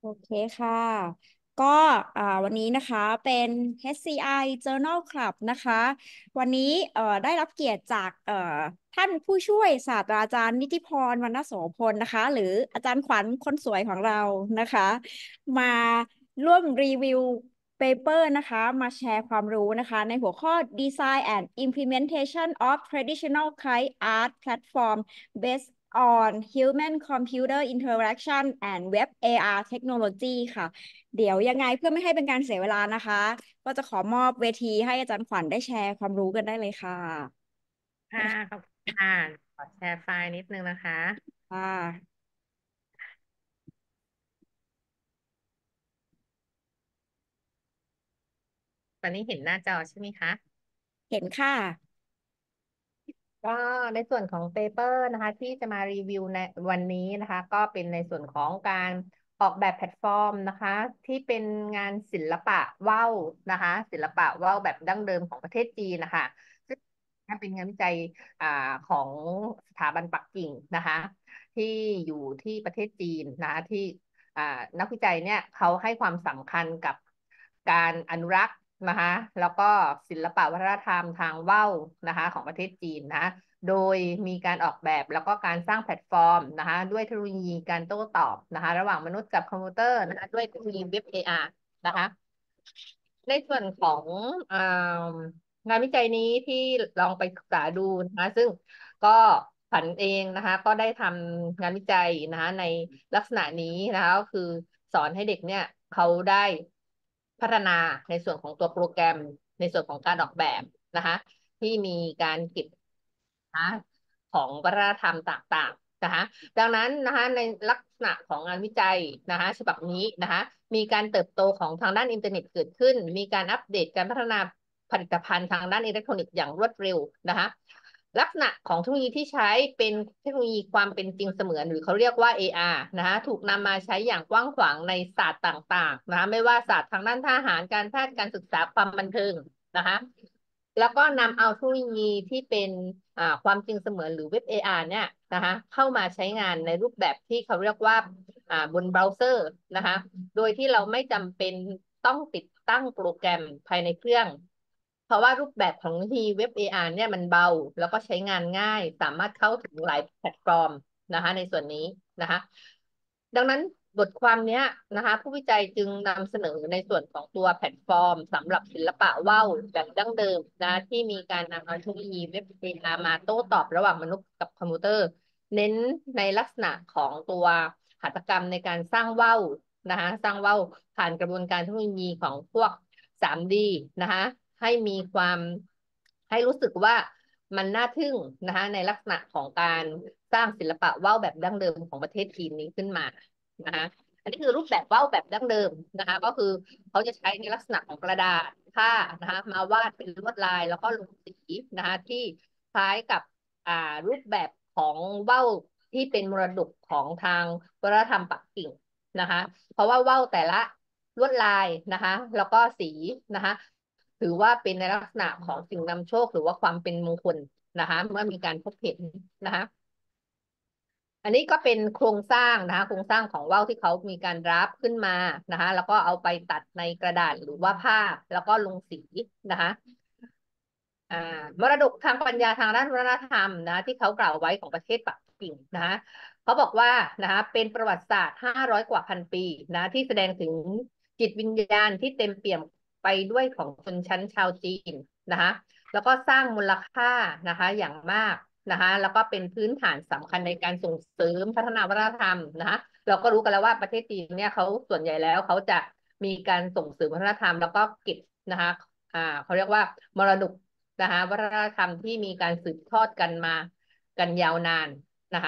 โอเคค่ะก็วันนี้นะคะเป็น HCI Journal Club นะคะวันนี้ได้รับเกียรติจากท่านผู้ช่วยศาสตราจารย์นิติพรวรรณโสพลนะคะหรืออาจารย์ขวัญคนสวยของเรานะคะมาร่วมรีวิวเปเปอร์นะคะมาแชร์ความรู้นะคะในหัวข้อ Design and Implementation of Traditional Kite Art Platform Based on Human Computer Interaction and Web AR Technology ค่ะเดี๋ยวยังไงเพื่อไม่ให้เป็นการเสียเวลานะคะก็จะขอมอบเวทีให้อาจารย์ขวัญได้แชร์ความรู้กันได้เลยค่ะค่ะขอบคุณค่ะขอแชร์ไฟล์นิดนึงนะคะค่ะตอนนี้เห็นหน้าจอใช่ไหมคะเห็นค่ะก็ในส่วนของเปเปอร์นะคะที่จะมารีวิวในวันนี้นะคะก็เป็นในส่วนของการออกแบบแพลตฟอร์มนะคะที่เป็นงานศิลปะว่าวนะคะศิลปะว่าวแบบดั้งเดิมของประเทศจีนนะคะซึ่งเป็นงานวิจัยอ่าของสถาบันปักกิ่งนะคะที่อยู่ที่ประเทศจีนนะคะที่ อ่านักวิจัยเนี่ยเขาให้ความสำคัญกับการอนุรักษ์นะคะแล้วก็ศิลปวัฒนธรรมทางว่าวนะคะของประเทศจีนนะคะโดยมีการออกแบบแล้วก็การสร้างแพลตฟอร์มนะคะด้วยเทคโนโลยีการโต้ตอบนะคะระหว่างมนุษย์กับคอมพิวเตอร์นะคะด้วยเทคโนโลยีเว็บ AR นะคะในส่วนของอ่างานวิจัยนี้ที่ลองไปศึกษาดูนะคะซึ่งก็ผันเองนะคะก็ได้ทำงานวิจัยนะคะในลักษณะนี้นะคะก็คือสอนให้เด็กเนี่ยเขาได้พัฒนาในส่วนของตัวโปรแกรมในส่วนของการออกแบบนะคะที่มีการเก็บนะของวัฒนธรรมต่างๆนะคะดังนั้นนะคะในลักษณะของงานวิจัยนะคะฉบับนี้นะคะมีการเติบโตของทางด้านอินเทอร์เน็ตเกิดขึ้นมีการอัปเดตการพัฒนาผลิตภัณฑ์ทางด้านอิเล็กทรอนิกส์อย่างรวดเร็วนะคะลักษณะของเทคโนโลยีที่ใช้เป็นเทคโนโลยีความเป็นจริงเสมือนหรือเขาเรียกว่า AR นะคะถูกนำมาใช้อย่างกว้างขวางในศาสตร์ต่างๆนะคะไม่ว่าศาสตร์ทางด้านทหารการแพทย์การศึกษาความบันเทิงนะคะแล้วก็นำเอาเทคโนโลยีที่เป็นความจริงเสมือนหรือเว็บ AR เนี่ยนะคะเข้ามาใช้งานในรูปแบบที่เขาเรียกว่าบนเบราว์เซอร์นะคะโดยที่เราไม่จำเป็นต้องติดตั้งโปรแกรมภายในเครื่อง เพราะว่ารูปแบบของทีเว็บ AR เนี่ยมันเบาแล้วก็ใช้งานง่ายสามารถเข้าถึงหลายแพลตฟอร์มนะคะในส่วนนี้นะคะดังนั้นบทความเนี้ยนะคะผู้วิจัยจึงนำเสนอในส่วนของตัวแพลตฟอร์มสำหรับศิลปะว่าวแบบดั้งเดิมนะที่มีการนำเอาเทคโนโลยีเว็บ AR มาโต้ตอบระหว่างมนุษย์กับคอมพิวเตอร์เน้นในลักษณะของตัวหัตถกรรมในการสร้างว่าวนะคะสร้างว่าวผ่านกระบวนการเทคโนโลยีของพวก 3D นะคะให้มีความให้รู้สึกว่ามันน่าทึ่งนะคะในลักษณะของการสร้างศิลปะว่าวแบบดั้งเดิมของประเทศจีนนี้ขึ้นมานะคะอันนี้คือรูปแบบว่าวแบบดั้งเดิมนะคะก็คือเขาจะใช้ในลักษณะของกระดาษผ้านะคะมาวาดเป็นลวดลายแล้วก็ลงสีนะคะที่คล้ายกับอ่ารูปแบบของว่าวที่เป็นมรดกของทางวัฒนธรรมปักกิ่งนะคะเพราะว่าว่าวแต่ละ ลวดลายนะคะแล้วก็สีนะคะถือว่าเป็นในลักษณะของสิ่งนำโชคหรือว่าความเป็นมงคลนะคะเมื่อมีการพบเห็นนะคะอันนี้ก็เป็นโครงสร้างนะคะโครงสร้างของว่าวที่เขามีการดราฟขึ้นมานะคะแล้วก็เอาไปตัดในกระดาษหรือว่าผ้าแล้วก็ลงสีนะคะอ่ามรดกทางปัญญาทางด้านวัฒนธรรมนะที่เขากล่าวไว้ของประเทศปักกิ่งนะคะเขาบอกว่านะคะเป็นประวัติศาสตร์500กว่าพันปีนะที่แสดงถึงจิตวิญญาณที่เต็มเปี่ยมไปด้วยของชนชั้นชาวจีนนะคะแล้วก็สร้างมูลค่านะคะอย่างมากนะคะแล้วก็เป็นพื้นฐานสำคัญในการส่งเสริมพัฒนาวัฒนธรรมนะคะเราก็รู้กันแล้วว่าประเทศจีนเนี่ยเขาส่วนใหญ่แล้วเขาจะมีการส่งเสริมวัฒนธรรมแล้วก็เก็บนะคะเขาเรียกว่ามรดก นะคะวัฒนธรรมที่มีการสืบทอดกันมากันยาวนานนะคะ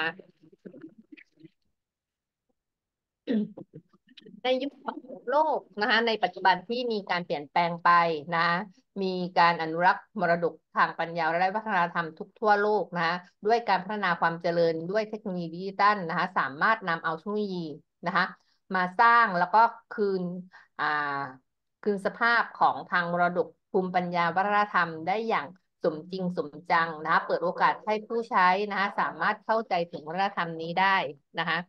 ในยุคของโลกนะคะในปัจจุบันที่มีการเปลี่ยนแปลงไปนะมีการอนุรักษ์มรดกทางปัญญาและวัฒนธรรมทุกทั่วโลกนะด้วยการพัฒนาความเจริญด้วยเทคโนโลยีดิจิทัลนะคะสามารถนำเอาเทคโนโลยีนะคะมาสร้างแล้วก็อ่าคืนสภาพของทางมรดกภูมิปัญญาวัฒนธรรมได้อย่างสมจริงสมจังนะคะเปิดโอกาสให้ผู้ใช้นะคะสามารถเข้าใจถึงวัฒนธรรมนี้ได้นะคะ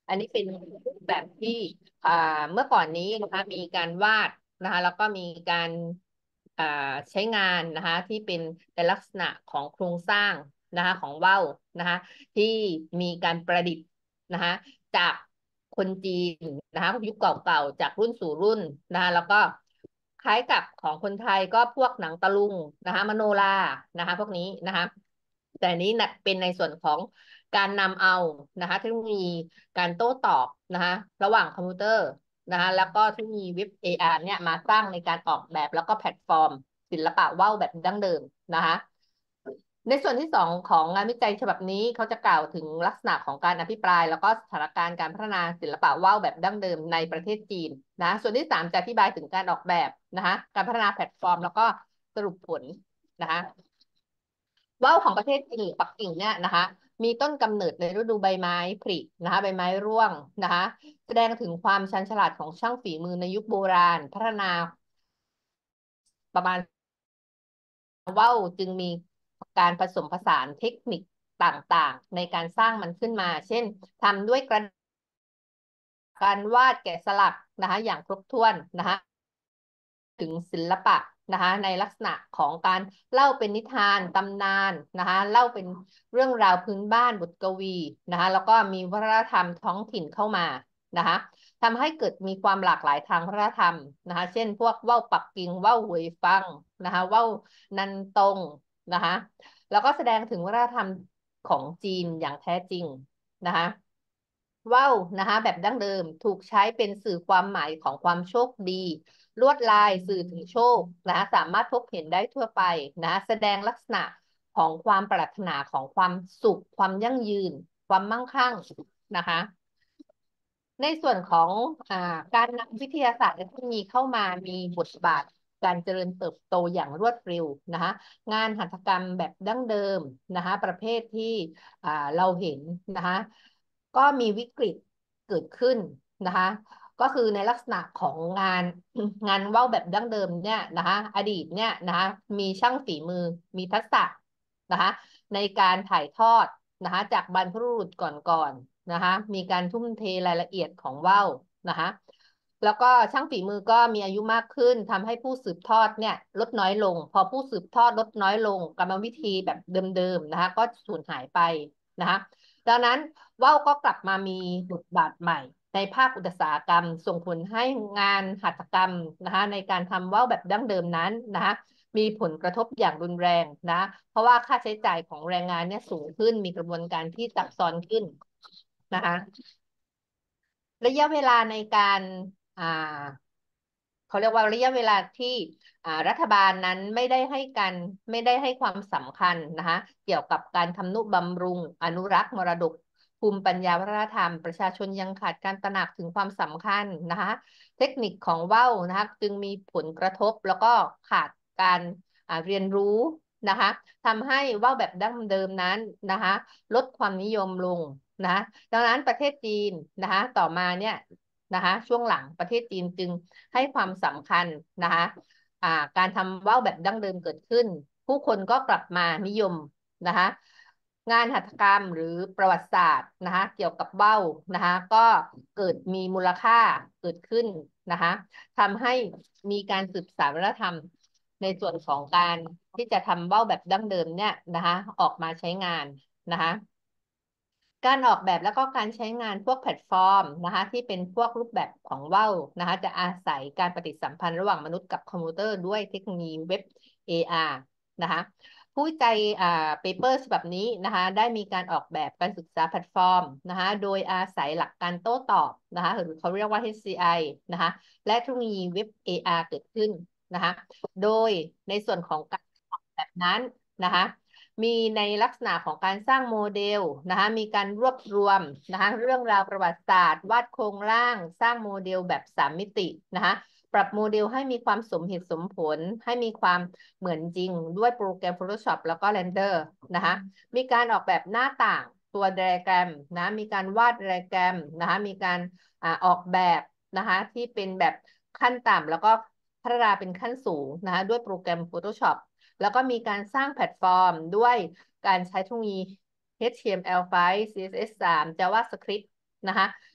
อันนี้เป็นรูปแบบที่อ่าเมื่อก่อนนี้นะคะมีการวาดนะคะแล้วก็มีการอ่าใช้งานนะคะที่เป็นในลักษณะของโครงสร้างนะคะของว่าวนะคะที่มีการประดิษฐ์นะคะจากคนจีนนะคะยุคเก่าๆจากรุ่นสู่รุ่นนะคะแล้วก็คล้ายกับของคนไทยก็พวกหนังตะลุงนะคะมโนรานะคะพวกนี้นะคะแต่อันนี้นะเป็นในส่วนของการนำเอานะคะเทคโนโลยีการโต้ตอบนะคะระหว่างคอมพิวเตอร์นะคะแล้วก็เทคโนโลยีเว็บ AR เนี่ยมาสร้างในการออกแบบแล้วก็แพลตฟอร์มศิลปะว่าวแบบดั้งเดิมนะคะในส่วนที่สองของงานวิจัยฉบับนี้เขาจะกล่าวถึงลักษณะของการอภิปรายแล้วก็สถานการณ์การพัฒนาศิลปะว่าวแบบดั้งเดิมในประเทศจีนนะส่วนที่สามจะอธิบายถึงการออกแบบนะคะการพัฒนาแพลตฟอร์มแล้วก็สรุปผลนะคะ ว่าวของประเทศจีนหรือปักกิ่งเนี่ยนะคะมีต้นกำเนิดในฤดูใบไม้ผลินะคะใบไม้ร่วงนะคะแสดงถึงความชันฉลาดของช่างฝีมือในยุคโบราณพัฒนาประมาณว่าวจึงมีการผสมผสานเทคนิคต่างๆในการสร้างมันขึ้นมาเช่นทำด้วยกระดาษการวาดแกะสลักนะคะอย่างครบถ้วนนะคะ ถึงศิลปะนะคะในลักษณะของการเล่าเป็นนิทานตำนานนะคะเล่าเป็นเรื่องราวพื้นบ้านบทกวีนะคะแล้วก็มีวัฒนธรรมท้องถิ่นเข้ามานะคะทำให้เกิดมีความหลากหลายทางวัฒนธรรมนะคะเช่นพวกว่าวปักกิ่งว่าวเหวยฟังนะคะว่าวนันตงนะคะแล้วก็แสดงถึงวัฒนธรรมของจีนอย่างแท้จริงนะคะว่าวนะคะแบบดั้งเดิมถูกใช้เป็นสื่อความหมายของความโชคดี ลวดลายสื่อถึงโชคนะสามารถพบเห็นได้ทั่วไปนะแสดงลักษณะของความปรารถนาของความสุขความยั่งยืนความมั่งคั่งนะคะในส่วนของอ่าการนำวิทยาศาสตร์และเทคโนโลยีเข้ามามีบทบาทการเจริญเติบโตอย่างรวดเร็วนะคะงานหัตถกรรมแบบดั้งเดิมนะคะประเภทที่เราเห็นนะคะก็มีวิกฤตเกิดขึ้นนะคะก็คือในลักษณะของงานว่าวแบบดั้งเดิมเนี่ยนะคะอดีตเนี่ยนะคะมีช่างฝีมือมีทักษะนะคะในการถ่ายทอดนะคะจากบรรพบุรุษก่อนๆนะคะมีการทุ่มเทรายละเอียดของว่าวนะคะแล้วก็ช่างฝีมือก็มีอายุมากขึ้นทำให้ผู้สืบทอดเนี่ยลดน้อยลงพอผู้สืบทอดลดน้อยลงกรรมวิธีแบบเดิมๆนะคะก็สูญหายไปนะคะดังนั้นว่าวก็กลับมามีบทบาทใหม่ ในภาคอุตสาหกรรมส่งผลให้งานหัตถกรรมนะคะในการทำว่าวแบบดั้งเดิมนั้นนะคะมีผลกระทบอย่างรุนแรงนะเพราะว่าค่าใช้จ่ายของแรงงานเนี่ยสูงขึ้นมีกระบวนการที่ซับซ้อนขึ้นนะคะระยะเวลาในการอ่า เขาเรียกว่าระยะเวลาที่รัฐบาลนั้นไม่ได้ให้ความสำคัญนะคะเกี่ยวกับการทำนุบำรุงอนุรักษ์มรดกภูมิปัญญาวัฒนธรรมประชาชนยังขาดการตระหนักถึงความสำคัญนะคะเทคนิคของว่าวนะคะจึงมีผลกระทบแล้วก็ขาดการเรียนรู้นะคะทำให้ว่าวแบบดั้งเดิมนั้นนะคะลดความนิยมลงนะดังนั้นประเทศจีนนะคะต่อมาเนี่ยนะคะช่วงหลังประเทศจีนจึง ให้ความสำคัญนะคะการทำว่าวแบบดั้งเดิมเกิดขึ้นผู้คนก็กลับมานิยมนะคะงานหัตถกรรมหรือประวัติศาสตร์นะคะเกี่ยวกับว่าวนะคะก็เกิดมีมูลค่าเกิดขึ้นนะคะทำให้มีการสืบสานวัฒนธรรมในส่วนของการที่จะทำว่าวแบบดั้งเดิมเนี่ยนะคะออกมาใช้งานนะคะ การออกแบบแล้วก็การใช้งานพวกแพลตฟอร์มนะคะที่เป็นพวกรูปแบบของว่าวนะคะจะอาศัยการปฏิสัมพันธ์ระหว่างมนุษย์กับคอมพิวเตอร์ด้วยเทคโนโลยีเว็บ AR นะคะผู้วิจัยเปเปอร์ฉบับนี้นะคะได้มีการออกแบบการศึกษาแพลตฟอร์มนะคะโดยอาศัยหลักการโต้ตอบนะคะหรือเขาเรียกว่า HCI นะคะและเทคโนโลยีเว็บ AR เกิดขึ้นนะคะโดยในส่วนของการออกแบบนั้นนะคะ มีในลักษณะของการสร้างโมเดลนะคะมีการรวบรวมนะคะเรื่องราวประวัติศาสตร์วาดโครงร่างสร้างโมเดลแบบ3 มิตินะคะปรับโมเดลให้มีความสมเหตุสมผลให้มีความเหมือนจริงด้วยโปรแกรม Photoshop แล้วก็ Render นะคะมีการออกแบบหน้าต่างตัวไดอะแกรมนะมีการวาดไดอะแกรมนะคะมีการออกแบบนะคะที่เป็นแบบขั้นต่ำแล้วก็พัฒนาเป็นขั้นสูงนะคะด้วยโปรแกรม Photoshop แล้วก็มีการสร้างแพลตฟอร์มด้วยการใช้เทคโนโลยี HTML5 CSS3 JavaScript นะคะ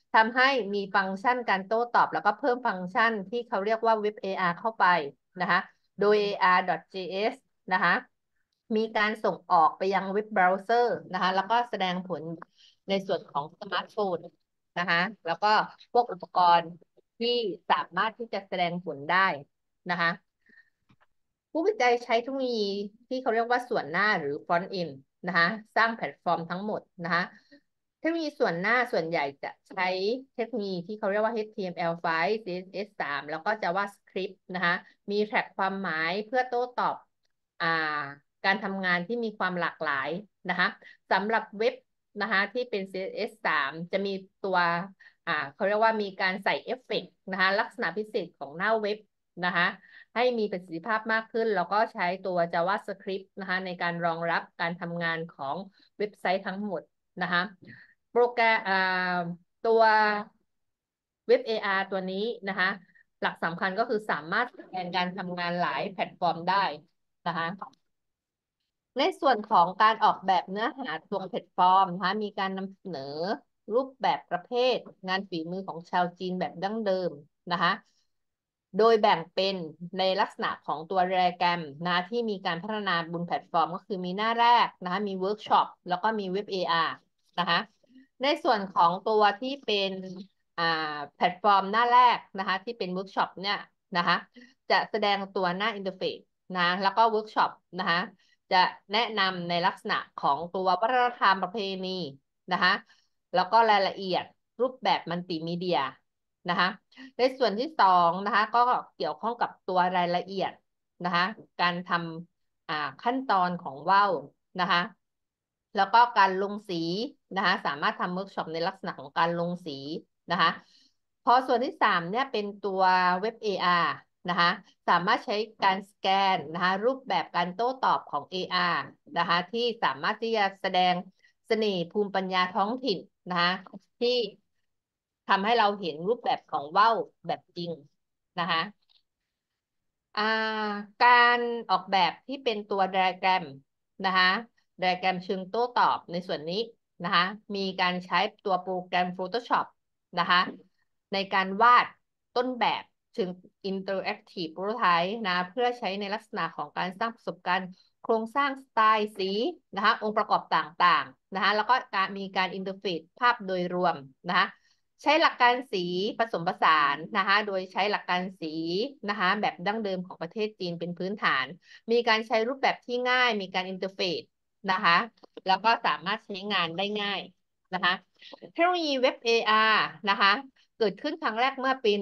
ทำให้มีฟังก์ชันการโต้ตอบแล้วก็เพิ่มฟังก์ชันที่เขาเรียกว่า Web AR เข้าไปนะคะโดย AR.js นะคะมีการส่งออกไปยังเว็บเบราว์เซอร์นะคะแล้วก็แสดงผลในส่วนของสมาร์ทโฟนนะคะแล้วก็พวกอุปกรณ์ที่สามารถที่จะแสดงผลได้นะคะ ผู้วิจัยใช้เทคโนโลยีที่เขาเรียกว่าส่วนหน้าหรือ front end นะคะสร้างแพลตฟอร์มทั้งหมดนะคะเทคโนโลยีส่วนหน้าส่วนใหญ่จะใช้เทคโนโลยีที่เขาเรียกว่า HTML5 CSS3 แล้วก็ JavaScript นะคะมีแท็กความหมายเพื่อโต้ตอบอ่าการทำงานที่มีความหลากหลายนะคะสำหรับเว็บนะคะที่เป็น CSS3 จะมีตัวเขาเรียกว่ามีการใส่เอฟเฟกต์นะคะลักษณะพิเศษของหน้าเว็บนะคะ ให้มีประสิทธิภาพมากขึ้นแล้วก็ใช้ตัว JavaScript นะคะในการรองรับการทำงานของเว็บไซต์ทั้งหมดนะคะโปรแกรมตัวเว็บ AR ตัวนี้นะคะหลักสำคัญก็คือสามารถแทนการทำงานหลายแพลตฟอร์มได้นะคะในส่วนของการออกแบบเนื้อหาตัวแพลตฟอร์มนะคะมีการนำเสนอรูปแบบประเภทงานฝีมือของชาวจีนแบบดั้งเดิมนะคะ โดยแบ่งเป็นในลักษณะของตัวไดอะแกรมนะที่มีการพัฒนาบนแพลตฟอร์มก็คือมีหน้าแรกนะคะมีเวิร์กช็อปแล้วก็มีเว็บ AR นะคะในส่วนของตัวที่เป็นอ่าแพลตฟอร์มหน้าแรกนะคะที่เป็นเวิร์กช็อปเนี่ยนะคะจะแสดงตัวหน้าอินเทอร์เฟซนะแล้วก็เวิร์กช็อปนะคะจะแนะนำในลักษณะของตัววัฒนธรรมประเพณีนะคะแล้วก็รายละเอียดรูปแบบมัลติมีเดียนะคะในส่วนที่สองนะคะก็เกี่ยวข้องกับตัวรายละเอียดนะคะการทำขั้นตอนของว่าวนะคะแล้วก็การลงสีนะคะสามารถทำเวิร์กช็อปในลักษณะของการลงสีนะคะพอส่วนที่สามเนี่ยเป็นตัวเว็บ AR นะคะสามารถใช้การสแกนนะคะรูปแบบการโต้ตอบของ AR นะคะที่สามารถที่จะแสดงเสน่ห์ภูมิปัญญาท้องถิ่นนะคะที่ทำให้เราเห็นรูปแบบของว่าวแบบจริงนะคะอ่าการออกแบบที่เป็นตัวไดอะแกรมนะคะไดอะแกรมเชิงโต้ตอบในส่วนนี้นะคะมีการใช้ตัวโปรแกรม Photoshop นะคะในการวาดต้นแบบเชิง Interactive Prototype นะเพื่อใช้ในลักษณะของการสร้างประสบการณ์โครงสร้างสไตล์สีนะคะองค์ประกอบต่างๆนะคะแล้วก็การมีการอินเทอร์เฟซภาพโดยรวมนะคะ ใช้หลักการสีผสมผสานนะคะโดยใช้หลักการสีนะคะแบบดั้งเดิมของประเทศจีนเป็นพื้นฐาน มีการใช้รูปแบบที่ง่าย มีการอินเทอร์เฟซนะคะแล้วก็สามารถใช้งานได้ง่ายนะคะเทคโนโลยีเว็บ AR นะคะเกิดขึ้นครั้งแรกเมื่อปี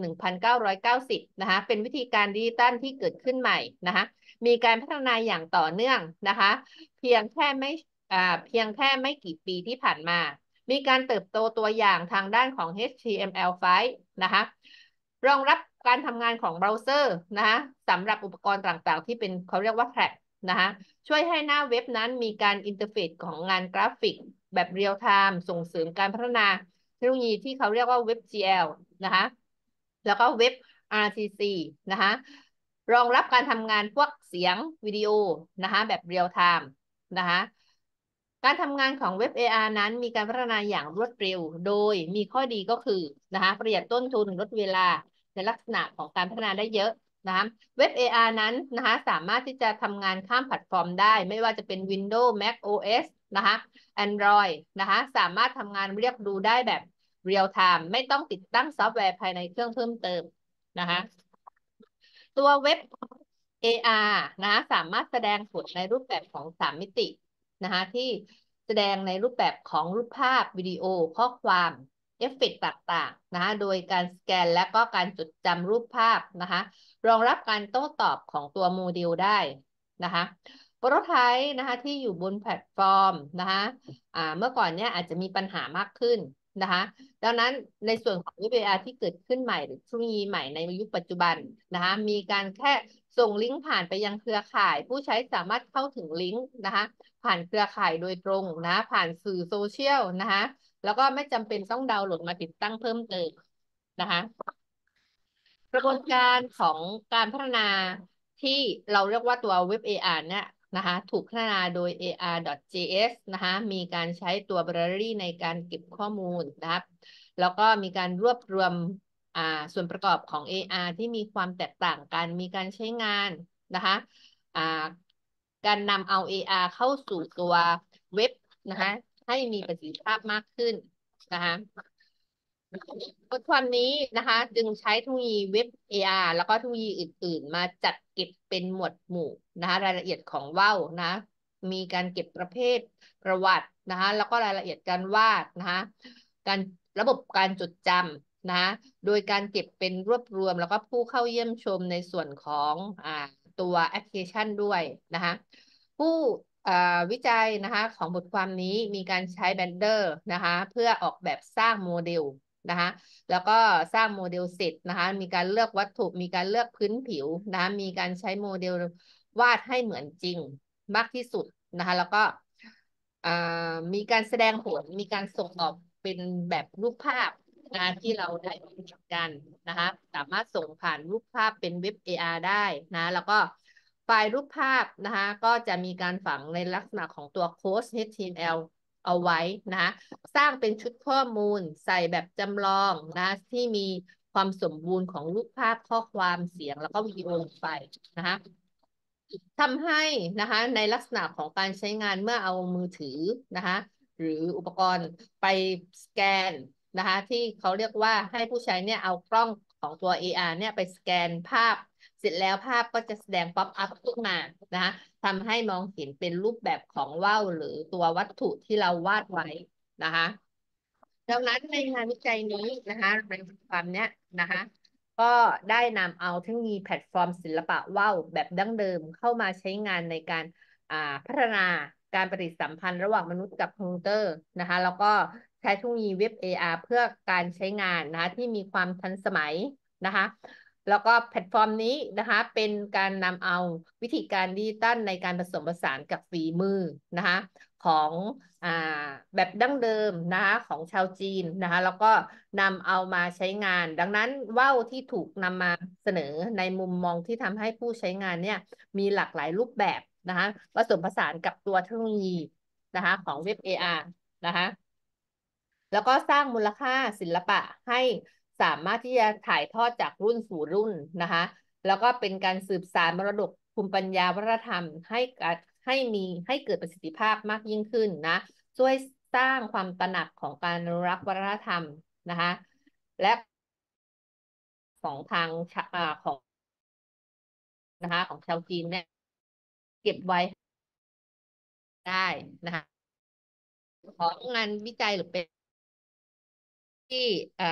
1990นะคะเป็นวิธีการดิจิตัลที่เกิดขึ้นใหม่นะคะมีการพัฒนาอย่างต่อเนื่องนะคะเพียงแค่ไม่เพียงแค่ไม่กี่ปีที่ผ่านมา มีการเติบโตตัวอย่างทางด้านของ HTML5 นะคะรองรับการทำงานของเบราว์เซอร์นะคะสำหรับอุปกรณ์ต่างๆที่เป็นเขาเรียกว่าแท็กนะคะช่วยให้หน้าเว็บนั้นมีการอินเทอร์เฟซของงานกราฟิกแบบเรียลไทม์ส่งเสริมการพัฒนาเทคโนโลยีที่เขาเรียกว่าเว็บ GL นะคะแล้วก็เว็บ RTC นะคะรองรับการทำงานพวกเสียงวิดีโอนะคะแบบเรียลไทม์นะคะการทำงานของเว็บ AR นั้นมีการพัฒนาอย่างรวดเร็วโดยมีข้อดีก็คือนะคะประหยัดต้นทุนลดเวลาในลักษณะของการพัฒนาได้เยอะนะคะเว็บ AR นั้นนะคะสามารถที่จะทำงานข้ามแพลตฟอร์มได้ไม่ว่าจะเป็น Windows Mac OS นะคะ Android นะคะสามารถทำงานเรียกดูได้แบบเรียลไทม์ไม่ต้องติดตั้งซอฟต์แวร์ภายในเครื่องเพิ่มเติมนะคะตัวเว็บ AR นะคะสามารถแสดงผลในรูปแบบของ3 มิตินะคะที่แสดงในรูปแบบของรูปภาพวิดีโอข้อความเอฟเฟกต์ต่างๆนะคะโดยการสแกนและก็การจดจำรูปภาพนะคะรองรับการโต้ตอบของตัวโมเดลได้นะคะโปรโตไทป์นะคะที่อยู่บนแพลตฟอร์มนะคะเมื่อก่อนเนี่ยอาจจะมีปัญหามากขึ้นนะคะดังนั้นในส่วนของ VBR ที่เกิดขึ้นใหม่หรือเทคโนโลยีใหม่ในยุคปัจจุบันนะคะมีการแค่ส่งลิงก์ผ่านไปยังเครือข่ายผู้ใช้สามารถเข้าถึงลิงก์นะคะผ่านเครือข่ายโดยตรงนะผ่านสื่อโซเชียลนะคะแล้วก็ไม่จำเป็นต้องดาวน์โหลดมาติดตั้งเพิ่มเติมนะคะกระบวนการของการพัฒนาที่เราเรียกว่าตัวเว็บ AR เนี่ยนะคะถูกพัฒนาโดย AR.js นะคะมีการใช้ตัวไบร a รีในการเก็บข้อมูลนะครับแล้วก็มีการรวบรวมอ่าส่วนประกอบของ AR ที่มีความแตกต่างกันมีการใช้งานนะคะอ่าการนำเอา AR เข้าสู่ตัวเว็บนะคะให้มีประสิทธิภาพมากขึ้นนะคะ บทความนี้นะคะจึงใช้เทคโนโลยีเว็บ AR แล้วก็เทคโนโลยีอื่นๆมาจัดเก็บเป็นหมวดหมู่นะคะรายละเอียดของว่าวนะมีการเก็บประเภทประวัตินะคะแล้วก็รายละเอียดการวาดนะคะการระบบการจดจำนะโดยการเก็บเป็นรวบรวมแล้วก็ผู้เข้าเยี่ยมชมในส่วนของตัวแอปพลิเคชันด้วยนะคะผู้วิจัยนะคะของบทความนี้มีการใช้แบนเดอร์นะคะเพื่อออกแบบสร้างโมเดล นะคะแล้วก็สร้างโมเดลเสร็จนะคะมีการเลือกวัตถุมีการเลือกพื้นผิวนะคะมีการใช้โมเดลวาดให้เหมือนจริงมากที่สุดนะคะแล้วก็อ่ามีการแสดงผลมีการส่งออกเป็นแบบรูปภาพนะที่เราได้เห็นกันนะคะสามารถส่งผ่านรูปภาพเป็นเว็บ AR ได้นะแล้วก็ไฟล์รูปภาพนะคะก็จะมีการฝังในลักษณะของตัวโค้ด HTML เอาไว้นะคะสร้างเป็นชุดข้อมูลใส่แบบจำลองนะที่มีความสมบูรณ์ของรูปภาพข้อความเสียงแล้วก็วิดีโอไปนะคะทำให้นะคะในลักษณะของการใช้งานเมื่อเอามือถือนะคะหรืออุปกรณ์ไปสแกนนะคะที่เขาเรียกว่าให้ผู้ใช้เนี่ยเอากล้องของตัว AR เนี่ยไปสแกนภาพเสร็จแล้วภาพก็จะแสดงป๊อปอัพขึ้นมานะคะทำให้มองเห็นเป็นรูปแบบของว่าวหรือตัววัตถุที่เราวาดไว้นะคะ ดังนั้นในงานวิจัยนี้นะคะในความเนี้ยนะคะก็ได้นำเอาเทคโนโลยีแพลตฟอร์มศิลปะว่าวแบบดั้งเดิมเข้ามาใช้งานในการพัฒนาการปฏิสัมพันธ์ระหว่างมนุษย์กับคอมพิวเตอร์นะคะแล้วก็ใช้เทคโนโลยีเว็บ AR เพื่อการใช้งานนะคะที่มีความทันสมัยนะคะแล้วก็แพลตฟอร์มนี้นะคะเป็นการนำเอาวิธีการดิจิตอลในการผสมผสานกับฝีมือนะคะของอ่าแบบดั้งเดิมนะคะของชาวจีนนะคะแล้วก็นำเอามาใช้งานดังนั้นว่าวที่ถูกนำมาเสนอในมุมมองที่ทำให้ผู้ใช้งานเนี่ยมีหลากหลายรูปแบบนะคะผสมผสานกับตัวเทคโนโลยีนะคะของเว็บ AR นะคะ แล้วก็สร้างมูลค่าศิลปะให้สามารถที่จะถ่ายทอดจากรุ่นสู่รุ่นนะคะแล้วก็เป็นการสืบสานมรดกภูมิปัญญาวัฒนธรรมให้เกิดประสิทธิภาพมากยิ่งขึ้นนะช่วยสร้างความตระหนักของการอนุรักษ์วัฒนธรรมนะคะและของทางของนะคะของชาวจีนเนี่ยเก็บไว้ได้นะคะของงานวิจัยหรือเป็นที่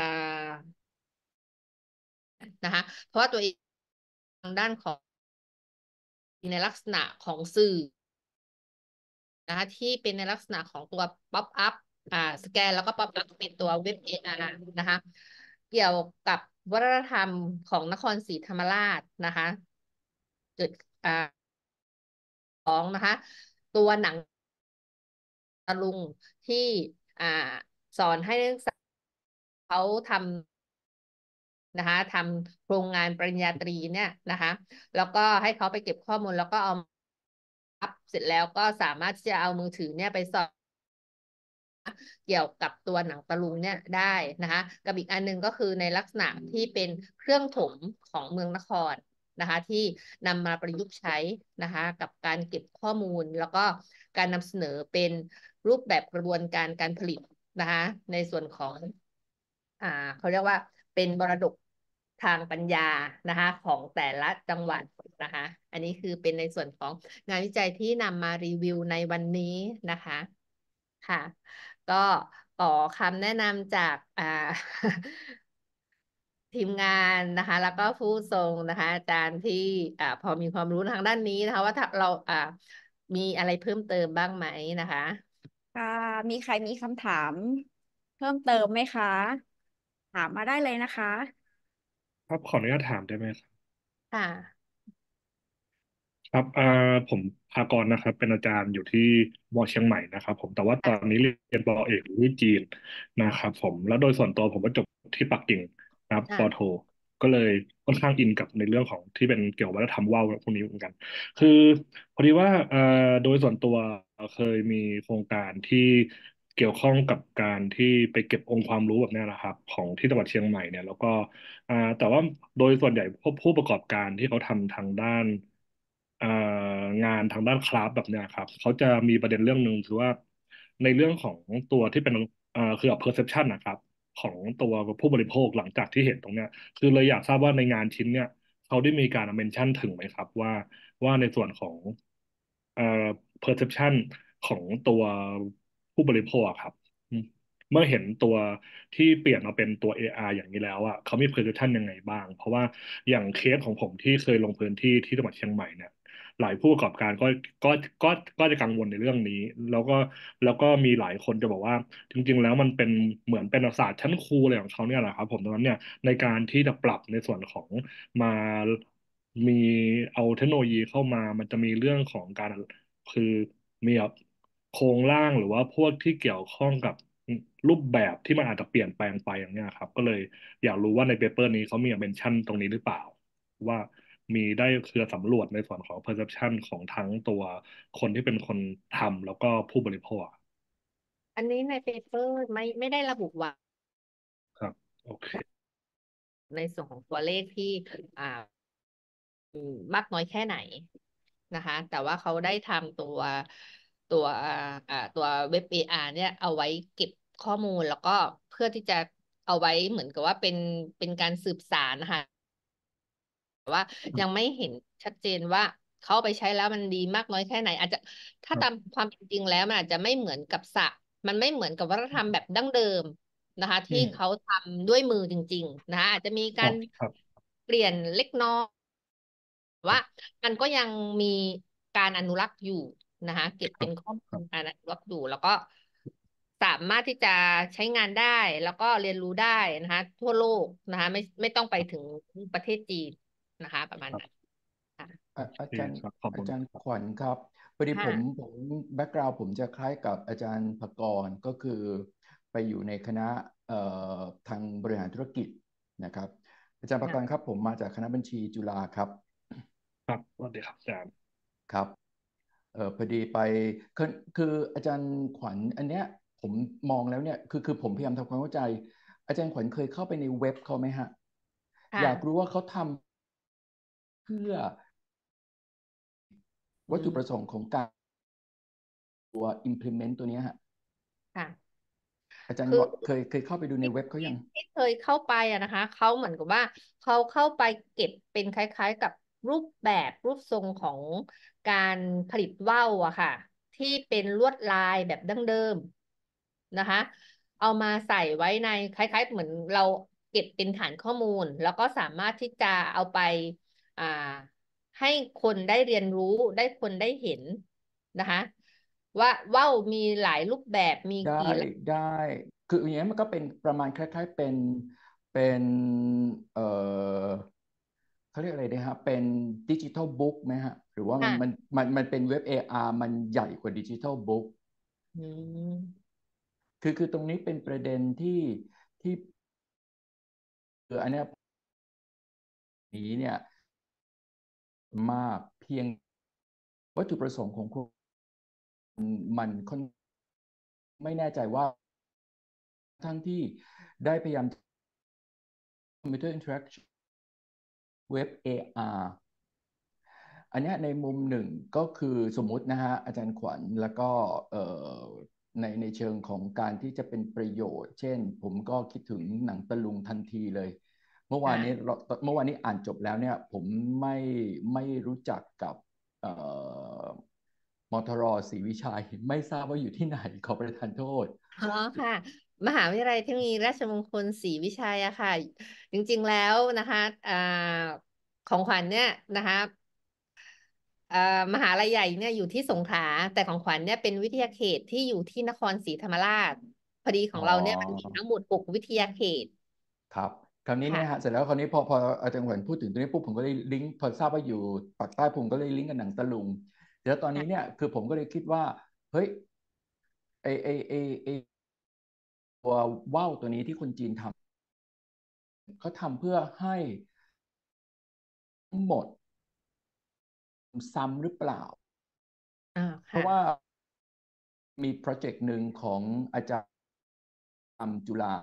นะคะเพราะว่าตัวเองทางด้านของในลักษณะของสื่อ นะคะที่เป็นในลักษณะของตัวป๊อปอัพสแกนแล้วก็ป๊อปอัพเป็นตัวเว็บ AR นะคะเกี่ยวกับวัฒนธรรมของนครศรีธรรมราชนะคะเกิดอ่าของนะคะตัวหนังตะลุงที่อ่าสอนให้นักศึกษาเขาทำนะคะทำโครงงานปริญญาตรีเนี่ยนะคะแล้วก็ให้เขาไปเก็บข้อมูลแล้วก็เอาเสร็จแล้วก็สามารถที่จะเอามือถือเนี่ยไปสอบ เกี่ยวกับตัวหนังตะลุงเนี่ยได้นะคะกับอีกอันหนึงก็คือในลักษณะที่เป็นเครื่องถมของเมืองนครนะคะที่นำมาประยุกต์ใช้นะคะกับการเก็บข้อมูลแล้วก็การนำเสนอเป็นรูปแบบกระบวนการการผลิตนะคะในส่วนของอ่าเขาเรียกว่าเป็นมรดกทางปัญญานะคะของแต่ละจังหวัดนะคะอันนี้คือเป็นในส่วนของงานวิจัยที่นำมารีวิวในวันนี้นะคะค่ะ ก็ขอคำแนะนำจากทีมงานนะคะแล้วก็ผู้ทรงนะคะอาจารย์ที่พอมีความรู้ทางด้านนี้นะคะว่าถ้าเรามีอะไรเพิ่มเติมบ้างไหมนะคะค่ะมีใครมีคำถามเพิ่มเติมไหมคะถามมาได้เลยนะคะครับขออนุญาตถามได้ไหมครับค่ะครับผมภากรนะครับเป็นอาจารย์อยู่ที่มอเชียงใหม่นะครับผมแต่ว่าตอนนี้เรียนปอเอกอยู่ที่จีนนะครับผมแล้วโดยส่วนตัวผมก็จบที่ปักกิ่งนะครับปอโทค่ะก็เลยค่อนข้างอินกับในเรื่องของที่เป็นเกี่ยวกับวัฒนธรรมว่าวพวกนี้เหมือนกันคือพอดีว่าโดยส่วนตัวเคยมีโครงการที่เกี่ยวข้องกับการที่ไปเก็บองค์ความรู้แบบเนี้ยนะครับของที่จังหวัดเชียงใหม่เนี่ยแล้วก็แต่ว่าโดยส่วนใหญ่ผู้ประกอบการที่เขาทำทางด้านอ่างานทางด้านคราฟต์แบบเนี้ยครับเขาจะมีประเด็นเรื่องหนึ่งคือว่าในเรื่องของตัวที่เป็นคือ perception นะครับของตัวผู้บริโภคหลังจากที่เห็นตรงเนี้ยคือเลยอยากทราบว่าในงานชิ้นเนี่ยเขาได้มีการเมนชั่นถึงไหมครับว่าในส่วนของเอ่อ perception ของตัวผู้บริโภคอะครับอืมเมื่อเห็นตัวที่เปลี่ยนมาเป็นตัว AR อย่างนี้แล้วอ่ะเขามี perception ยังไงบ้างเพราะว่าอย่างเคสของผมที่เคยลงพื้นที่ที่จังหวัดเชียงใหม่เนี่ยหลายผู้ประกอบการก็ก็ก็จะกังวลในเรื่องนี้แล้วก็แล้วก็มีหลายคนจะบอกว่าจริงๆแล้วมันเป็นเหมือนเป็นศาสตร์ชั้นครูเลยของเขาเนี่ยแหละครับผมตอนนั้นเนี่ยในการที่จะปรับในส่วนของมามีเอาเทคโนโลยีเข้ามามันจะมีเรื่องของการคือมีแบบโครงร่างหรือว่าพวกที่เกี่ยวข้องกับรูปแบบที่มันอาจจะเปลี่ยนแปลงไปอย่างเนี้ยครับก็เลยอยากรู้ว่าในเปเปอร์นี้เขามีเมนชั่นตรงนี้หรือเปล่าว่ามีได้คือสำรวจในส่วนของ perception ของทั้งตัวคนที่เป็นคนทำแล้วก็ผู้บริโภคอันนี้ในเปเปอร์ไม่ได้ระบุไว้ครับโอเคในส่วนของตัวเลขที่อ่า มากน้อยแค่ไหนนะคะแต่ว่าเขาได้ทำตัวตัวเว็บ AR เนี่ยเอาไว้เก็บข้อมูลแล้วก็เพื่อที่จะเอาไว้เหมือนกับว่าเป็นการสืบสารนะคะแต่ว่ายังไม่เห็นชัดเจนว่าเขาเอาไปใช้แล้วมันดีมากน้อยแค่ไหนอาจจะถ้าตามครับความเป็นจริงแล้วมันอาจจะไม่เหมือนกับมันไม่เหมือนกับวัฒนธรรมแบบดั้งเดิมนะคะอืที่มเขาทำด้วยมือจริงๆนะคะอาจจะมีครัการบครับเปลี่ยนเล็กน้อย ว่าครับมันก็ยังมีการอนุรักษ์อยู่นะคะเก็บครับเป็นข้อมูครับลการอนุรักษ์อยู่แล้วก็สามารถที่จะใช้งานได้แล้วก็เรียนรู้ได้นะคะทั่วโลกนะคะไม่ต้องไปถึงประเทศจีนนะคะประมาณนั้นครับค่ะโอเคอาจารย์ครับขอบคุณครับขวัญครับพอดีค่ะผมแบ็กกราวด์ผมจะคล้ายกับอาจารย์ภกรก็คือไปอยู่ในคณะทางบริหารธุรกิจนะครับอาจารย์ภกรคค่ะรับผมมาจากคณะบัญชีจุฬาครับครับสวัสดีครับอาจารย์ครับพอดีไปคือคืออาจารย์ขวัญอันเนี้ยผมมองแล้วเนี่ยคือผมพยายามทำความเข้าใจอาจารย์ขวัญเคยเข้าไปในเว็บเขาไหมฮะอยากรู้ค่ะว่าเขาทำเพื่อวัตถุประสอืมงค์ของการตัว implement ตัวเนี้ยฮะค่ะอาจารย์คือเคยเข้าไปดูในเว็บเขายังที่เคยเข้าไปอะนะคะเขาเหมือนกับว่าเขาเข้าไปเก็บเป็นคล้ายๆกับรูปทรงของการผลิตว่าวอะค่ะที่เป็นลวดลายแบบดั้งเดิมนะคะเอามาใส่ไว้ในคล้ายๆเหมือนเราเก็บเป็นฐานข้อมูลแล้วก็สามารถที่จะเอาไปอ่าให้คนได้เรียนรู้ได้คนได้เห็นนะคะว่าว่าวมีหลายรูปแบบมีได้กี่ลักษได้คืออย่างนี้ยมันก็เป็นประมาณคล้ายๆเป็นเอ่อเขาเรียกอะไรนะครับเป็นดิจิทัลบุ๊กไหมฮะหรือว่าณะมันเป็นเว็บ AR มันใหญ่กว่าดิจิทัลบุ๊กอืมคือตรงนี้เป็นประเด็นที่อันเนี้ยนี้เนี่ยมากเพียงวัตถุประสงค์ของคุณมันค่อนไม่แน่ใจว่าทั้งที่ได้พยายามคอมพิวเตอร์อินเทอร์แอคชั่นเว็บ AR อันเนี้ยในมุมหนึ่งก็คือสมมุตินะฮะอาจารย์ขวัญแล้วก็เอ่อในเชิงของการที่จะเป็นประโยชน์เช่นผมก็คิดถึงหนังตะลุงทันทีเลยเมื่อวานนี้ค่ะเมื่อวานนี้อ่านจบแล้วเนี่ยผมไม่ไม่รู้จักกับเอ่อมทรศรีวิชัยไม่ทราบว่าอยู่ที่ไหนขอประทานโทษอ๋อค่ะมหาวิทยาลัยเทคโนโลยีราชมงคลศรีวิชัยอะค่ะจริงๆแล้วนะคะของขวัญเนี่ยนะคะมหาลัยใหญ่เนี่ยอยู่ที่สงขลาแต่ของขวัญเนี่ยเป็นวิทยาเขตที่อยู่ที่นครศรีธรรมราชพอดีขออ๋องเราเนี่ยมันมีทั้งหมด6วิทยาเขตครับคราวนี้เนี่ยฮะค่ะเสร็จแล้วคราวนี้พออาจารย์ขวัญพูดถึงตรงนี้ปุ๊บผมก็เลยลิงก์พอทราบว่าอยู่ปากใต้ผมก็เลยลิงก์กับหนังตะลุงเดี๋ยวตอนนี้เนี่ยค่ะคือผมก็เลยคิดว่าเฮ้ยไอตัวว่าวตัวนี้ที่คนจีนทเขาทำเพื่อให้ทั้งหมดซ้ำหรือเปล่าเพค่ะราะว่ามีโปรเจกต์หนึ่งของอาจารย์จุฬา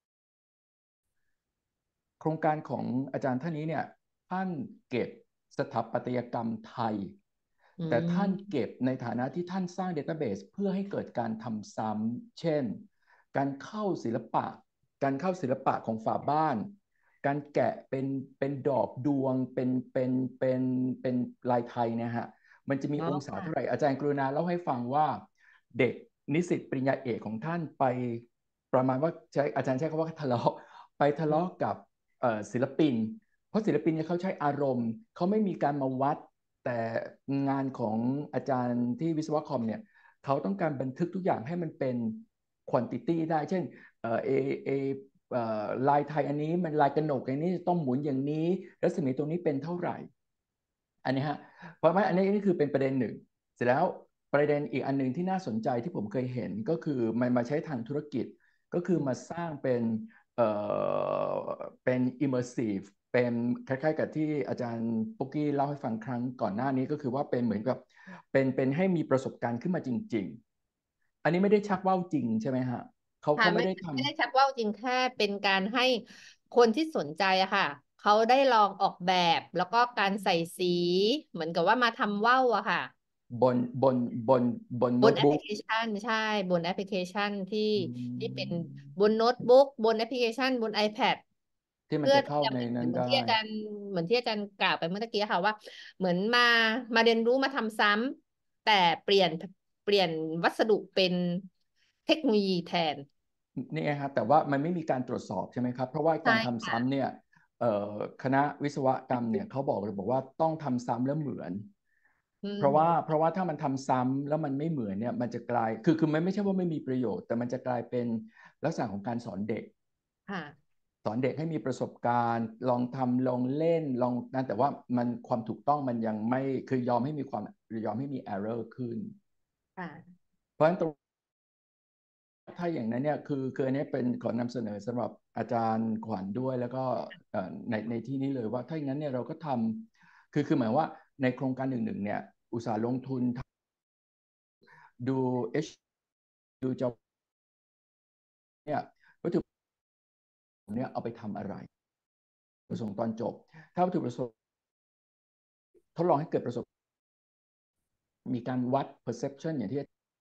โครงการของอาจารย์ท่านนี้เนี่ยท่านเก็บสถาปัตยกรรมไทยอืแต่ท่านมเก็บในฐานะที่ท่านสร้างเดต้าเบสเพื่อให้เกิดการทำซ้ำเช่นการเข้าศิลปะการเข้าศิลปะของฝาบ้านการแกะเป็นดอกดวงเป็นลายไทยนะฮะมันจะมีอ๋อองศาค่ะเท่าไหร่อาจารย์กรุณาเล่าให้ฟังว่าเด็กนิสิตปริญญาเอกของท่านไปประมาณว่าใช้อาจารย์ใช้คำว่าทะอืเลาะมกับศิลปินเพราะศิลปินเนี่ยเขาใช้อารมณ์เขาไม่มีการมาวัดแต่งานของอาจารย์ที่วิศวคอมเนี่ยเขาต้องการบันทึกทุกอย่างให้มันเป็นควอนติตี้ได้เช่นเอ่อเอเอลายไทยอันนี้มันลายกระหนกอันนี้ต้องหมุนอย่างนี้รัศมีตรงนี้เป็นเท่าไหร่อันนี้ฮะเพราะว่าอันนี้คือเป็นประเด็นหนึ่งเสร็จแล้วประเด็นอีกอันหนึ่งที่น่าสนใจที่ผมเคยเห็นก็คือมันมาใช้ทางธุรกิจก็คือมาสร้างเอ่อเป็น immersive เป็นคล้ายๆกับที่อาจารย์ปุ๊กกี้เล่าให้ฟังครั้งก่อนหน้านี้ก็คือว่าเป็นเหมือนกับเป็นให้มีประสบการณ์ขึ้นมาจริงๆอันนี้ไม่ได้ชักว่าวจริงใช่ไหมฮะเขาค่ะเขาไม่ได้ทไม่ได้ชักว่าวจริงแค่เป็นการให้คนที่สนใจอะค่ะเขาได้ลองออกแบบแล้วก็การใส่สีเหมือนกับว่ามาทำว่าวอะค่ะำบนบนบนบนแอปพลิโน้ตบุ๊กเคชันใช่บนแอปพลิเคชันอืที่เป็นมบนโน้ตบุ๊กบนแอปพลิเคชันบน iPad ที่มันเพื่อที่จะจะเข้าในนั้นได้เหมือนที่อาจารย์เหมือนที่อาจารย์กล่าวไปเมื่อตะกี้ค่ะว่าเหมือนมาเรียนรู้มาทำซ้ำแต่เปลี่ยนวัสดุเป็นเทคโนโลยีแทนนี่ไงครับแต่ว่ามันไม่มีการตรวจสอบใช่ไหมครับเพราะว่าใช่การทำค่ะซ้ำเนี่ยเอ่คณะวิศวกรรมเนี่ยเขาบอกเลยบอกว่าต้องทำซ้ำแล้วเหมือนอืเพราะว่าถ้ามันทำซ้ำแล้วมันไม่เหมือนเนี่ยมันจะกลายคือมันไม่ใช่ว่าไม่มีประโยชน์แต่มันจะกลายเป็นลักษณะของการสอนเด็กค่ะสอนเด็กให้มีประสบการณ์ลองทำลองเล่นลองนั่นแต่ว่ามันความถูกต้องมันยังไม่คือยอมให้มีความยอมให้มี error ขึ้นค่ะเพราะฉะนั้นตรง ถ้าอย่างนั้นเนี่ยคืออันนี้เป็นขอนำเสนอสำหรับอาจารย์ขวัญด้วยแล้วก็ในที่นี้เลยว่าถ้าอย่างนั้นเนี่ยเราก็ทำคือหมายว่าในโครงการหนึ่งเนี่ยอุตสาห์ลงทุนดูเอชดูจะเนี่ยวัตถุประสงค์เนี่ยเอาไปทำอะไรประสงค์ตอนจบถ้าวัตถุประสงค์ทดลองให้เกิดประสบมีการวัด perception อย่างที่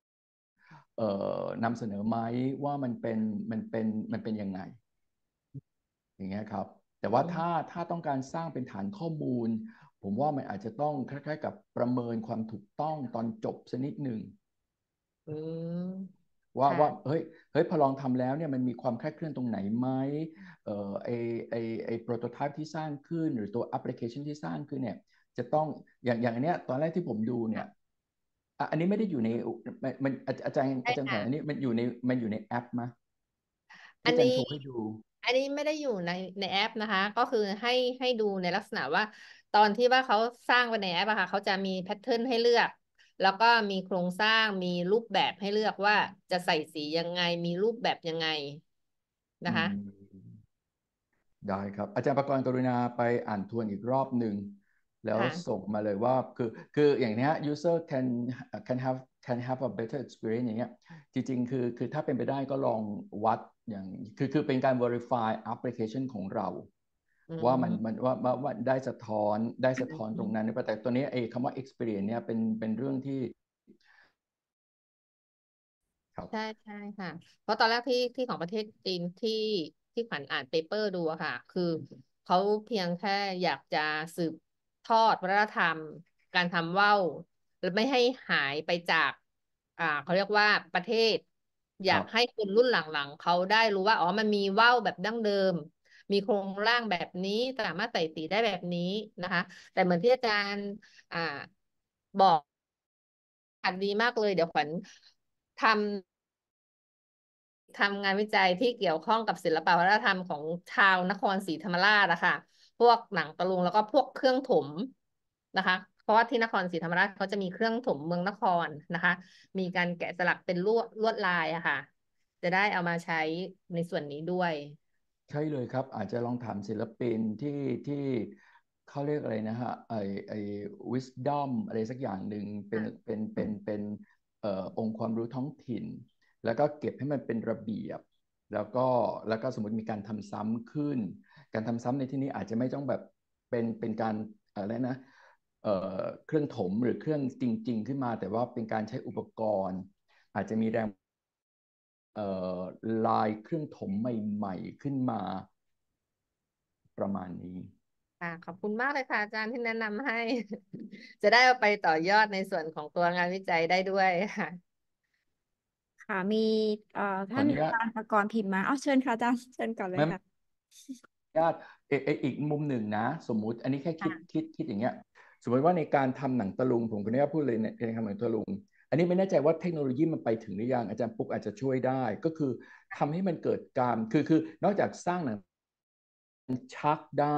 นำเสนอไหมว่ามันเป็นยังไง อย่างเงี้ยครับแต่ว่าอืมถ้าต้องการสร้างเป็นฐานข้อมูลผมว่ามันอาจจะต้องคล้ายๆกับประเมินความถูกต้องตอนจบสักนิดหนึ่งอืมว่าค่ะเฮ้ยพอลองทำแล้วเนี่ยมันมีความคลาดเคลื่อนตรงไหนไหมเอ่อไอไอโปรโตไทป์ที่สร้างขึ้นหรือตัวแอปพลิเคชันที่สร้างขึ้นเนี่ยจะต้องอย่างอันเนี้ยตอนแรกที่ผมดูเนี่ยอันนี้ไม่ได้อยู่ในมันอาจารย์ขวัญอันใช่ค่ะนี้มันอยู่ในแอปมะอันนี้ที่อาจารย์โชว์ให้ดูอันนี้ไม่ได้อยู่ในแอปนะคะก็คือให้ดูในลักษณะว่าตอนที่ว่าเขาสร้างไปในแอปอะค่ะเขาจะมีแพทเทิร์นให้เลือกแล้วก็มีโครงสร้างมีรูปแบบให้เลือกว่าจะใส่สียังไงมีรูปแบบยังไงอืนะคะม ได้ครับอาจารย์ประกรณ์กรุณาไปอ่านทวนอีกรอบหนึ่งแล้วส่งค่ะมาเลยว่าคืออย่างเนี้ย user can have a better experience อย่างเงี้ยจริงๆคือถ้าเป็นไปได้ก็ลองวัดอย่างคือเป็นการ verify application ของเราอืว่ามันมว่าได้สะท้อนตรงนั้นแต่ตัวนี้ไอ้คำว่า experience เนี่ยเป็นเรื่องที่ครับใช่ใช่ค่ะเพราะตอนแรกที่ของประเทศจีนที่ขวัญอ่านเปเปอร์ดูอะค่ะคือเขาเพียงแค่อยากจะสืบทอดวัฒนธรรมการทำว่าวและไม่ให้หายไปจากเขาเรียกว่าประเทศอคยากให้รับคนรุ่นหลังๆเขาได้รู้ว่าอ๋อมันมีว่าวแบบดั้งเดิมมีโครงร่างแบบนี้สามารถใส่สีได้แบบนี้นะคะแต่เหมือนที่อาจารย์อ่าบอกดีมากเลยเดี๋ยวขวัญทำ ทำงานวิจัยที่เกี่ยวข้องกับศิลปวัฒนธรรมของชาวนครศรีธรรมราชอะค่ะพวกหนังตะลุงแล้วก็พวกเครื่องถมนะคะเพราะว่าที่นครศรีธรรมราชเขาจะมีเครื่องถมเมืองนครนะคะมีการแกะสลักเป็นลวดลายอะค่ะจะได้เอามาใช้ในส่วนนี้ด้วยใช่เลยครับอาจจะลองถามศิลปินที่เขาเรียกอะไรนะฮะไอ wisdom อะไรสักอย่างหนึ่งเป็นค่ะองค์ความรู้ท้องถิ่นแล้วก็เก็บให้มันเป็นระเบียบแล้วก็สมมติมีการทำซ้ำขึ้นการทำซ้ำในที่นี้อาจจะไม่ต้องแบบเป็นการอะไรนะเครื่องถมหรือเครื่องจริงๆขึ้นมาแต่ว่าเป็นการใช้อุปกรณ์อาจจะมีแรงเอ่อลายเครื่องถมใหม่ๆขึ้นมาประมาณนี้ค่ะขอบคุณมากเลยค่ะอาจารย์ที่แนะนำให้ จะได้เอาไปต่อยอดในส่วนของตัวงานวิจัยได้ด้วยค่ะค่ะมีท่านขออนุญาตอาจารย์ประกรณ์พิมพ์มาเอาเชิญค่ะอาจารย์เชิญก่อนเลยไม่ค่ะญาติอีกมุมหนึ่งนะสมมุติอันนี้แค่คิดค่ะคิดคิดอย่างเงี้ยสมมติว่าในการทำหนังตะลุงผมก็อนุญาตพูดเลยในการทำหนังตะลุงอันนี้ไม่แน่ใจว่าเทคโนโลยีมันไปถึงหรือยังอาจารย์ปุ๊กอาจจะช่วยได้ก็คือทำให้มันเกิดการนอกจากสร้างหนังชักได้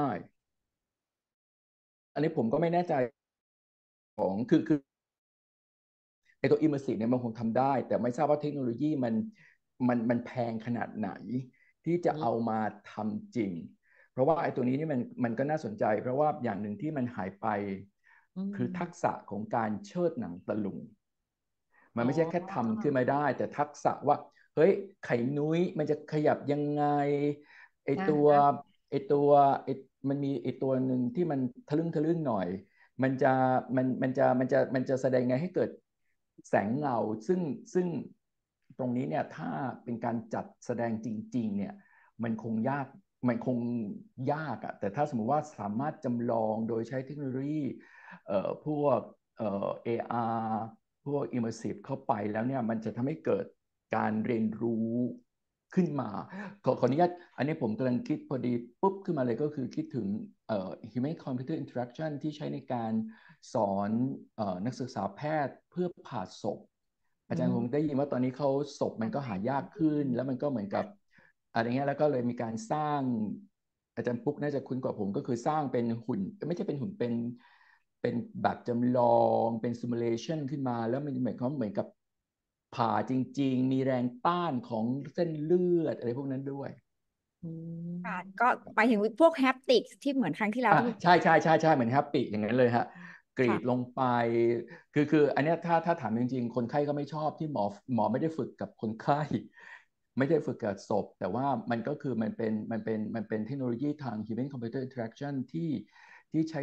อันนี้ผมก็ไม่แน่ใจของคือ ไอตัว immersive เนี่ยมันคงทำได้แต่ไม่ทราบว่าเทคโนโลยีมันแพงขนาดไหนที่จะอืมเอามาทำจริงเพราะว่าไอตัวนี้นี่มันก็น่าสนใจเพราะว่าอย่างหนึ่งที่มันหายไปอืคือทักมษะของการเชิดหนังตะลุง มัอ๋นไม่ใช่แค่อทำขึ้นมาได้แต่ทักษะว่าเฮ้ยไข่นุ้ยมันจะขยับยังไงไออ่ตัวาไอตัวไอมันมีไอตัวหนึ่งที่มันทะลึ่งหน่อยมันจะมันจะแสดงไงให้เกิดแสงเงาซึ่งตรงนี้เนี่ยถ้าเป็นการจัดแสดงจริงๆเนี่ยมันคงยากมันคงยากอะแต่ถ้าสมมุติว่าสามารถจำลองโดยใช้เทคโนโลยีพวกAR พวก immersive เข้าไปแล้วเนี่ยมันจะทำให้เกิดการเรียนรู้ขึ้นมาขออนุญาตอันนี้ผมกำลังคิดพอดีปุ๊บขึ้นมาเลยก็คือคิดถึงhuman computer interaction ที่ใช้ในการสอนนักศึกษาแพทย์เพื่อผ่าศพอือาจารย์คงได้มยินว่าตอนนี้เขาศพมันก็หายากขึ้นแล้วมันก็เหมือนกับอะไรเงี้ยแล้วก็เลยมีการสร้างอาจารย์ปุ๊กน่าจะคุ้นกว่าผมก็คือสร้างเป็นหุ่นไม่ใช่เป็นหุ่นเป็นแบบจำลองเป็นซิมูเลชันขึ้นมาแล้วมันเหมือนกับผ่าจริงๆมีแรงต้านของเส้นเลือดอะไรพวกนั้นด้วยอืค่ะมก็หมายถึงพวกแฮปติกที่เหมือนครั้งที่แล้วที่ใช่เหมือนแฮปปี้อย่างนั้นเลยฮะกรีดลค่ะงไปคืออันเนี้ยถ้าถามจริงๆคนไข้ก็ไม่ชอบที่หมอไม่ได้ฝึกกับคนไข้ไม่ได้ฝึกกับศพแต่ว่ามันก็คือมันเป็นเทคโนโลยีทาง human computer interaction ที่ใช้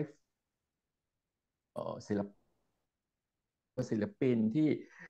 ศิลปศิลปินที่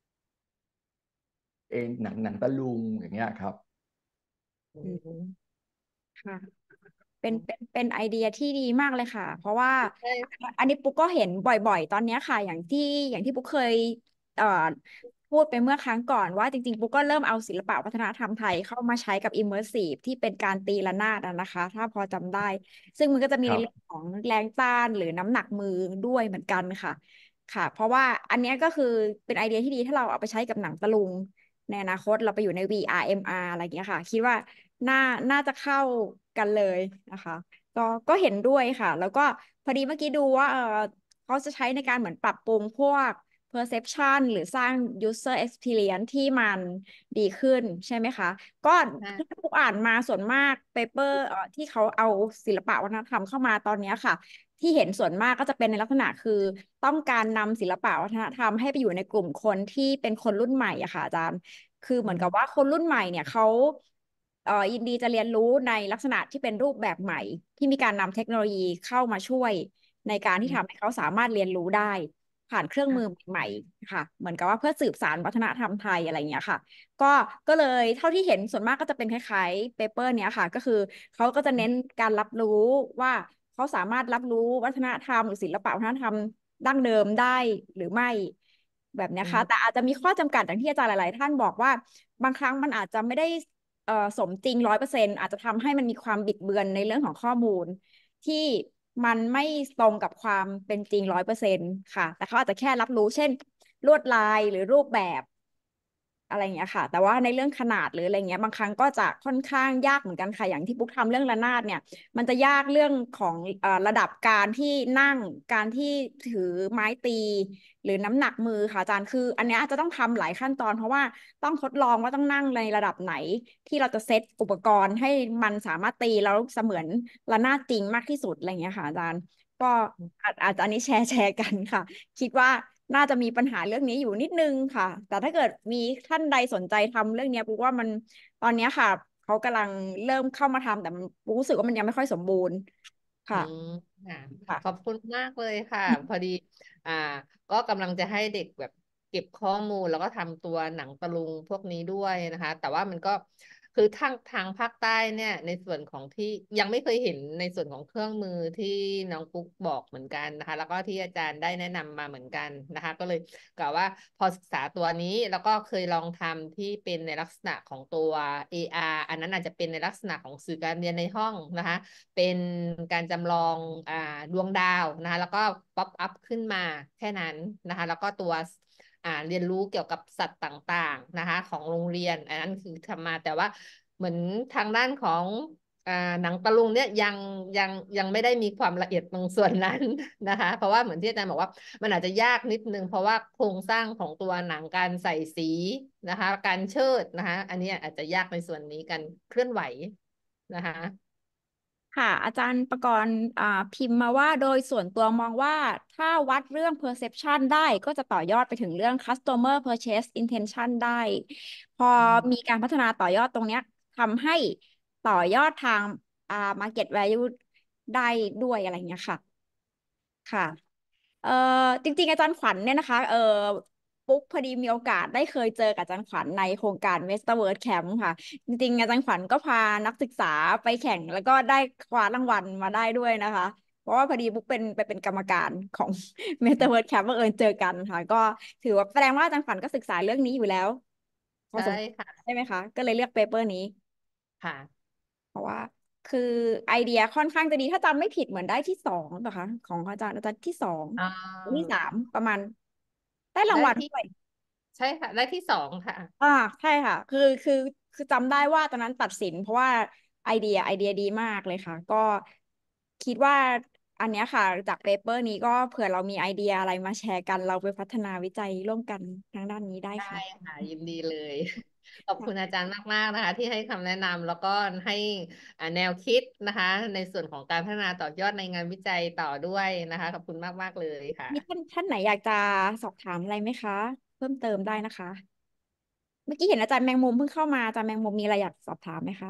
เองหนังตะลุงอย่างเงี้ยครับอือืมมค่ะ เป็นไอเดียที่ดีมากเลยค่ะเพราะว่าใช่อันนี้ปุ๊กก็เห็นบ่อยๆตอนเนี้ยค่ะอย่างที่ปุ๊กเคยเอ่อพูดไปเมื่อครั้งก่อนว่าจริงๆปุ๊กก็เริ่มเอาศิลปะวัฒนธรรมไทยเข้ามาใช้กับ immersive ที่เป็นการตีระนาดอะนะคะถ้าพอจำได้ซึ่งมันก็จะมีในครับเรื่องของแรงต้านหรือน้ำหนักมือด้วยเหมือนกันค่ะค่ะเพราะว่าอันเนี้ยก็คือเป็นไอเดียที่ดีถ้าเราเอาไปใช้กับหนังตะลุงในอนาคตเราไปอยู่ใน VR MR อะไรอย่างเงี้ยค่ะคิดว่าน่าน่าจะเข้ากันเลยนะคะ ก็เห็นด้วยค่ะแล้วก็พอดีเมื่อกี้ดูว่าเขาจะใช้ในการเหมือนปรับปรุงพวก perception หรือสร้าง user experience ที่มันดีขึ้นใช่ไหมคะก็ที่ค่ะผู้อ่านมาส่วนมากเปเปอร์ที่เขาเอาศิลปะวัฒนธรรมเข้ามาตอนเนี้ยค่ะที่เห็นส่วนมากก็จะเป็นในลักษณะคือต้องการนำศิลปะวัฒนธรรมให้ไปอยู่ในกลุ่มคนที่เป็นคนรุ่นใหม่อะค่ะอาจารย์ คือเหมือนกับว่าอืมคนรุ่นใหม่เนี่ยเขายินดีจะเรียนรู้ในลักษณะที่เป็นรูปแบบใหม่ที่มีการนำเทคโนโลยีเข้ามาช่วยในการที่อืมทำให้เขาสามารถเรียนรู้ได้ผ่านเครื่องมือค่ะใหม่ๆค่ะเหมือนกับว่าเพื่อสืบสานวัฒนธรรมไทยอะไรเงี้ยค่ะก็ก็เลยเท่าที่เห็นส่วนมากก็จะเป็นคล้ายๆเปเปอร์เนี้ยค่ะก็คือเขาก็จะเน้นการรับรู้ว่าเขาสามารถรับรู้วัฒนธรรมหรือศิลปะวัฒนธรรมดั้งเดิมได้หรือไม่แบบเนี้ยอืค่ะแต่มอาจจะมีข้อจำกัดอย่างที่อาจารย์หลายๆท่านบอกว่า บางครั้งมันอาจจะไม่ได้สมจริง100%อาจจะทำให้มันมีความบิดเบือนในเรื่องของข้อมูลที่มันไม่ตรงกับความเป็นจริง100%ค่ะแต่เขาอาจจะแค่รับรู้เช่นลวดลายหรือรูปแบบอะไรอย่างเงี้ยค่ะแต่ว่าในเรื่องขนาดหรืออะไรเงี้ยบางครั้งก็จะค่อนข้างยากเหมือนกันค่ะอย่างที่ปุ๊กทำเรื่องระนาดเนี่ยมันจะยากเรื่องของระดับการที่นั่งการที่ถือไม้ตีหรือน้ำหนักมือค่ะอาจารย์คืออันเนี้ยอาจจะต้องทำหลายขั้นตอนเพราะว่าต้องทดลองว่าต้องนั่งในระดับไหนที่เราจะเซตอุปกรณ์ให้มันสามารถตีแล้วเสมือนระนาดจริงมากที่สุดอะไรเงี้ยค่ะอาจารย์ ก็อาจจะอันนี้แชร์กันค่ะคิดว่าน่าจะมีปัญหาเรื่องนี้อยู่นิดนึงค่ะแต่ถ้าเกิดมีท่านใดสนใจทำเรื่องเนี้ยปุ๊กว่ามันตอนเนี้ยค่ะเขากำลังเริ่มเข้ามาทำแต่มันปุ๊กรู้สึกว่ามันยังไม่ค่อยสมบูรณ์อืค่ะมค่ะขอบค่ะคุณมากเลยค่ะพอดีอ่าก็กำลังจะให้เด็กแบบเก็บข้อมูลแล้วก็ทำตัวหนังตะลุงพวกนี้ด้วยนะคะแต่ว่ามันก็คือทางภาคใต้เนี่ยในส่วนของที่ยังไม่เคยเห็นในส่วนของเครื่องมือที่น้องปุ๊กบอกเหมือนกันนะคะแล้วก็ที่อาจารย์ได้แนะนำมาเหมือนกันนะคะก็เลยกะว่าพอศึกษาตัวนี้แล้วก็เคยลองทำที่เป็นในลักษณะของตัว AR อันนั้นอาจจะเป็นในลักษณะของสื่อการเรียนในห้องนะคะ เป็นการจำลองอ่าดวงดาวนะคะแล้วก็ป๊อปอัพขึ้นมาแค่นั้นนะคะแล้วก็ตัวเรียนรู้เกี่ยวกับสัตว์ต่างๆนะคะของโรงเรียนอันนั้นคือทำมาแต่ว่าเหมือนทางด้านของอ่าหนังตะลุงเนี่ยยังไม่ได้มีความละเอียดตรงส่วนนั้นนะคะเพราะว่าเหมือนที่อาจารย์บอกว่ามันอาจจะยากนิดนึงเพราะว่าโครงสร้างของตัวหนังการใส่สีนะคะการเชิดนะคะอันนี้อาจจะยากในส่วนนี้การเคลื่อนไหวนะคะค่ะอาจารย์ประกรณ์พิมพ์มาว่าโดยส่วนตัวมองว่าถ้าวัดเรื่อง perception ได้ก็จะต่อยอดไปถึงเรื่อง customer purchase intention ได้พอมีการพัฒนาต่อยอดตรงเนี้ยทำให้ต่อยอดทางmarket value ได้ด้วยอะไรเงี้ยค่ะค่ะเอ่อจริงๆอาจารย์ขวัญเนี่ยนะคะปุ๊กพอดีมีโอกาสได้เคยเจอกับอาจารย์ขวัญในโครงการ Metaverse Camp ค่ะจริงๆอาจารย์ขวัญก็พานักศึกษาไปแข่งแล้วก็ได้คว้ารางวัลมาได้ด้วยนะคะเพราะว่าพอดีปุ๊กเป็นกรรมการของ Metaverse Camp บังเอิญเจอกันค่ะก็ถือว่าแสดงว่าอาจารย์ขวัญก็ศึกษาเรื่องนี้อยู่แล้วพอใช่สมควรค่ะใช่ไหมคะก็เลยเลือกเปเปอร์นี้ค่ะเพราะว่าคือไอเดียค่อนข้างจะดีถ้าจำไม่ผิดเหมือนได้ที่สองป่ะคะของอาจารย์ที่สองอ่ที่าสามประมาณได้รางได้ที่วัลด้วยใช่ค่ะได้ที่สองค่ะอ่าใช่ค่ะคือจำได้ว่าตอนนั้นตัดสินเพราะว่าไอเดียดีมากเลยค่ะก็คิดว่าอันเนี้ยค่ะจากเปเปอร์นี้ก็เผื่อเรามีไอเดียอะไรมาแชร์กันเราไปพัฒนาวิจัยร่วมกันทางด้านนี้ได้ได้ค่ะค่ะยินดีเลยขอบคุณอาจารย์มากๆนะคะที่ให้คำแนะนำแล้วก็ให้แนวคิดนะคะในส่วนของการพัฒนาต่อยอดในงานวิจัยต่อด้วยนะคะขอบคุณมากๆเลยค่ะมีท่านไหนอยากจะสอบถามอะไรไหมคะเพิ่มเติมได้นะคะเมื่อกี้เห็นอาจารย์แมงมุมเพิ่งเข้ามาอาจารย์แมงมุมมีอะไรอยากสอบถามไหมคะ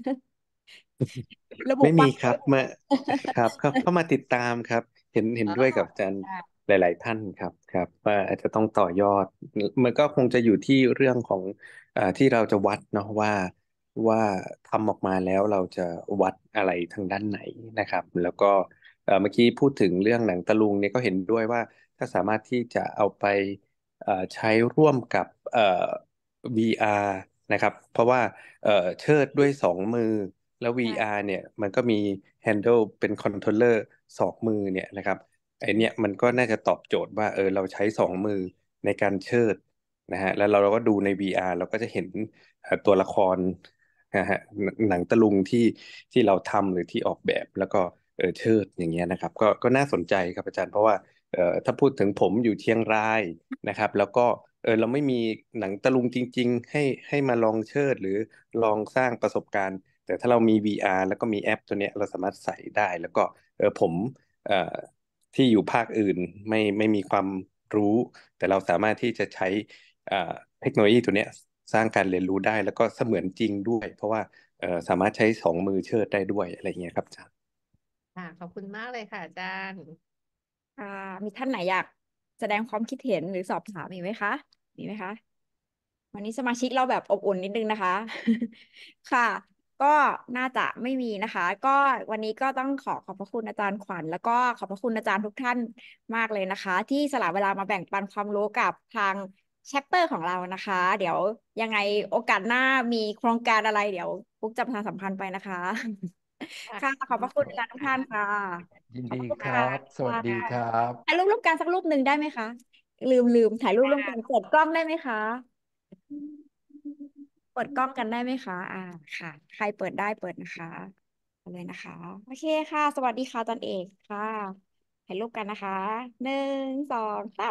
ระบุไม่มีปักไว้ครับมาครับเข้ามาติดตามครับเห็นอ๋อด้วยกับอาจารย์ค่ะหลายๆท่านครับว่าอาจจะต้องต่อยอดมันก็คงจะอยู่ที่เรื่องของที่เราจะวัดเนาะว่าทำออกมาแล้วเราจะวัดอะไรทางด้านไหนนะครับแล้วก็เมื่อกี้พูดถึงเรื่องหนังตะลุงเนี่ยก็เห็นด้วยว่าถ้าสามารถที่จะเอาไปใช้ร่วมกับVR นะครับเพราะว่าเชิดด้วยสองมือ แล้ว VR เนี่ยมันก็มี handle เป็นคอนโทรลเลอร์สองมือเนี่ยนะครับไอเนี่ยมันก็น่าจะตอบโจทย์ว่าเราใช้สองมือในการเชิดนะฮะแล้วเราก็ดูใน VR เราก็จะเห็นตัวละครนะฮะหนังตะลุงที่เราทำหรือที่ออกแบบแล้วก็เชิดอย่างเงี้ยนะครับก็น่าสนใจครับอาจารย์เพราะว่าถ้าพูดถึงผมอยู่เชียงรายนะครับแล้วก็เราไม่มีหนังตะลุงจริงๆให้มาลองเชิดหรือลองสร้างประสบการณ์ แต่ถ้าเรามี VR แล้วก็มีแอปตัวเนี้ยเราสามารถใส่ได้แล้วก็ผมเอ่อที่อยู่ภาคอื่นไม่มีความรู้แต่เราสามารถที่จะใช้เอ่อเทคโนโลยีตัวเนี้ยสร้างการเรียนรู้ได้แล้วก็เสมือนจริงด้วยเพราะว่าสามารถใช้สองมือเชิดได้ด้วยอะไรเงี้ยครับอาจารย์ค่ะขอบคุณมากเลยค่ะอาจารย์อ่ามีท่านไหนอยากแสดงความคิดเห็นหรือสอบถามอีกไหมคะมีไหมคะวันนี้สมาชิกเราแบบอบอุ่นนิดนึงนะคะค่ะก็น่าจะไม่มีนะคะก็วันนี้ก็ต้องขอบพระคุณอาจารย์ขวัญแล้วก็ขอบพระคุณอาจารย์ทุกท่านมากเลยนะคะที่สละเวลามาแบ่งปันความรู้กับทางแชปเตอร์ของเรานะคะเดี๋ยวยังไงโอกาสหน้ามีโครงการอะไรเดี๋ยวปุ๊กจะประชาสัมพันธ์ไปนะคะค่ะค่ะขอบพระคุณอาจารย์ทุกท่านค่ะยินดีขอบพระคุณครัค่ะบสวัสดีครัถ่ายบรูปร่วมกันสักรูปหนึ่งได้ไหมคะลืมถ่ายรูปร่วมกันเปิดกล้องได้ไหมคะปิดกล้องกันได้ไหมคะค่ะ ใครเปิดได้เปิดนะคะเอาเลยนะคะ โอเคค่ะ สวัสดีค่ะอาจารย์เอกค่ะถ่ายรูปกันนะคะ1 2 3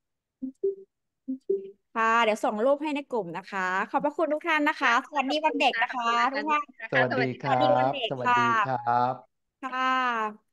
ค่ะ เดี๋ยวส่งรูปให้ในกลุ่มนะคะ ขอบพระคุณทุกท่านนะคะ สวัสดีวันเด็กนะคะขอบคุณอาทุกจารย์ท่านนะคะสวัสดีครัสวัสดีค่ะสวัสดีวันบเด็กสวัสค่ะดีครับค่ะ